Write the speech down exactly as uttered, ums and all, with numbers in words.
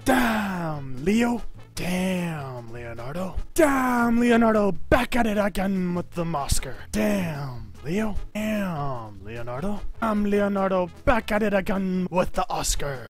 Damn, Leo. Damn, Leonardo. Damn, Leonardo, back at it again with the Oscar. Damn, Leo. Damn, Leonardo. Damn, Leonardo, back at it again with the Oscar.